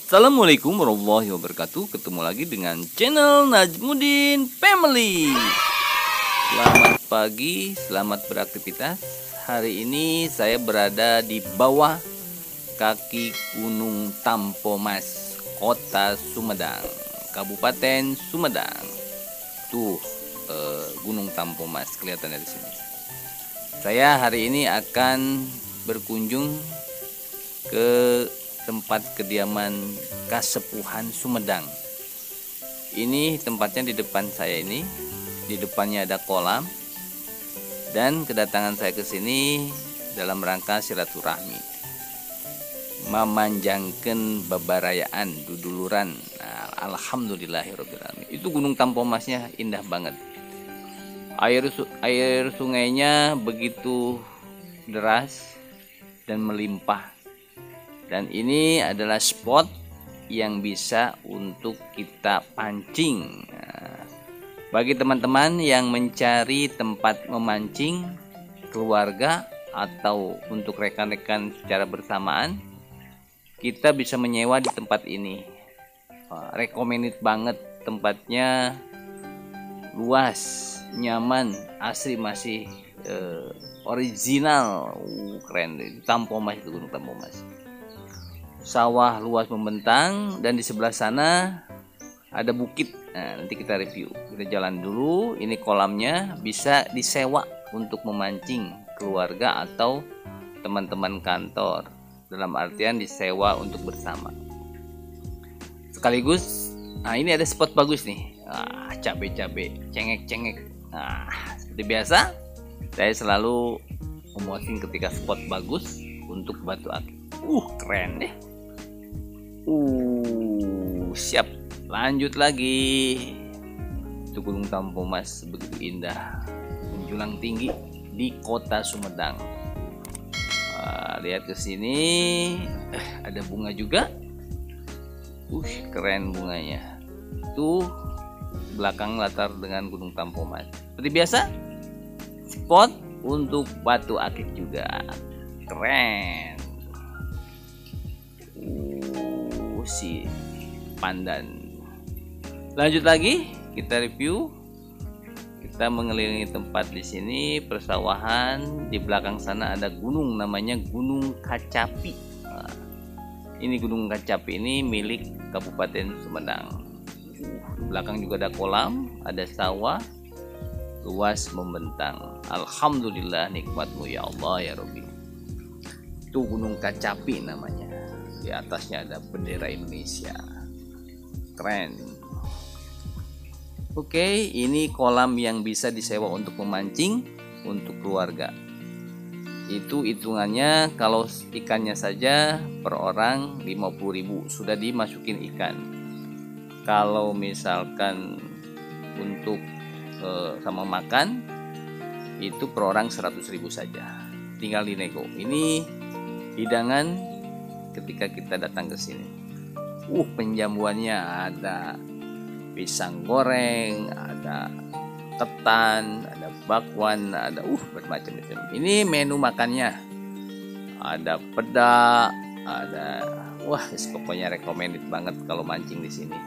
Assalamualaikum warahmatullahi wabarakatuh. Ketemu lagi dengan channel Najmuddin Family. Selamat pagi, selamat beraktivitas. Hari ini saya berada di bawah kaki Gunung Tampomas, Kota Sumedang, Kabupaten Sumedang. Tuh Gunung Tampomas kelihatan dari sini. Saya hari ini akan berkunjung ke tempat kediaman Kasepuhan Sumedang. Ini tempatnya di depan saya ini. Di depannya ada kolam. Dan kedatangan saya ke sini dalam rangka silaturahmi, memanjangkan babarayaan duduluran. Nah, alhamdulillahirabbil alamin. Itu Gunung Tampomasnya indah banget. Air sungainya begitu deras dan melimpah. Dan ini adalah spot yang bisa untuk kita pancing. Nah, bagi teman-teman yang mencari tempat memancing keluarga atau untuk rekan-rekan secara bersamaan, kita bisa menyewa di tempat ini. Recommended banget, tempatnya luas, nyaman, asri, masih original. Keren, Tampomas itu, Gunung Tampomas. Sawah luas membentang dan di sebelah sana ada bukit. Nah, nanti kita review. Kita jalan dulu. Ini kolamnya bisa disewa untuk memancing keluarga atau teman-teman kantor. Dalam artian disewa untuk bersama. Sekaligus, nah ini ada spot bagus nih. Cabe-cabe, cengek-cengek. Nah, seperti biasa, saya selalu memuasin ketika spot bagus untuk batu akik. Keren deh. Siap. Lanjut lagi. Itu Gunung Tampomas begitu indah, menjulang tinggi di Kota Sumedang. Lihat ke sini, ada bunga juga. Keren bunganya. Itu belakang latar dengan Gunung Tampomas. Seperti biasa, spot untuk batu akik juga. Keren. Si pandan. Lanjut lagi, kita review. Kita mengelilingi tempat di sini, persawahan. Di belakang sana ada gunung, namanya Gunung Kacapi. Ini Gunung Kacapi ini milik Kabupaten Sumedang. Di belakang juga ada kolam, ada sawah, luas membentang. Alhamdulillah nikmatmu ya Allah ya Rabbi. Itu Gunung Kacapi namanya. Di atasnya ada bendera Indonesia. Keren. Oke, ini kolam yang bisa disewa untuk memancing untuk keluarga. Itu hitungannya kalau ikannya saja per orang 50.000 sudah dimasukin ikan. Kalau misalkan untuk sama makan itu per orang 100.000 saja. Tinggal dinego. Ini hidangan ketika kita datang ke sini. Penjamuannya ada pisang goreng, ada ketan, ada bakwan, ada bermacam-macam. Ini menu makannya. Ada peda, ada pokoknya recommended banget kalau mancing di sini.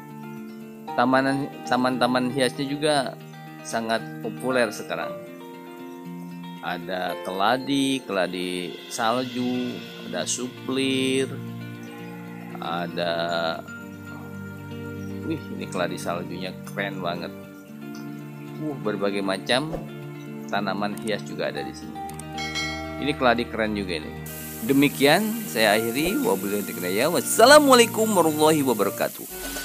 Taman hiasnya juga sangat populer sekarang. Ada keladi salju, ada suplir, ada ini keladi saljunya keren banget. Berbagai macam tanaman hias juga ada di sini. Ini keladi keren juga ini. Demikian saya akhiri. Wassalamualaikum warahmatullahi wabarakatuh.